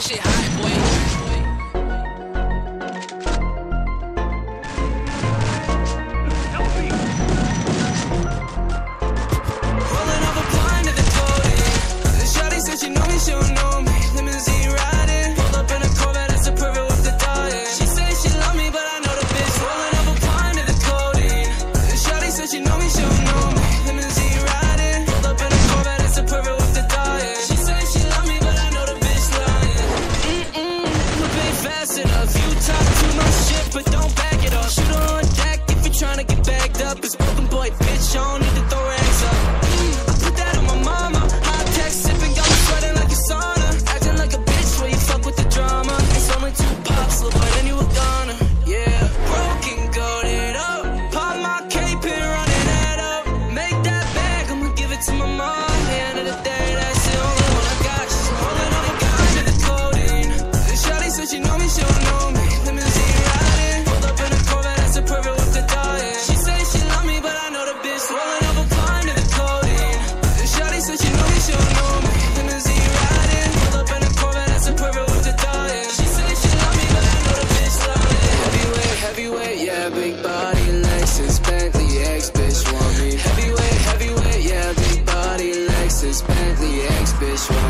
This shit hot, boy. She know me, she don't know me. Limousine riding, pulled up in a Corvette, that's a perfect with the diet. She say she love me, but I know the bitch rolling up a pint of the codeine. And shawty said she know me, she don't know me. Limousine riding, pulled up in a Corvette, that's a perfect with the diet. She say she love me, but I know the bitch lying. I'ma pay fast enough. You talk too much shit, but don't back it up. Shoot her on deck if you tryna get bagged up. It's broken boy, bitch, I don't need to throw rags up. I put that on my mama. High tech sipping, got me sweating like a sauna. Acting like a bitch where you fuck with the drama. It's only 2 pops, little boy, then you a goner. Yeah, broken, goated up. Pop my cape and running that up. Make that bag, I'ma give it to my mom. At the end of the day, that's the only one I got. She's rolling on the guy to the codeine. And shawty said she know me, she don't know me. Limousine riding, pulled up in a Corvette, that's a perfect with the diet. She say she love me, but I know the bitch rolling up a pint of the codeine. And shawty said she know me, she don't know me. Limousine riding, pulled up in a Corvette, that's a perfect with the diet. She say she love me, but I know the bitch lying. Heavyweight, heavyweight, yeah, big body, Lexus, Bentley, X bitch want me. Heavyweight, heavyweight, yeah, big body, Lexus, Bentley, X bitch want me.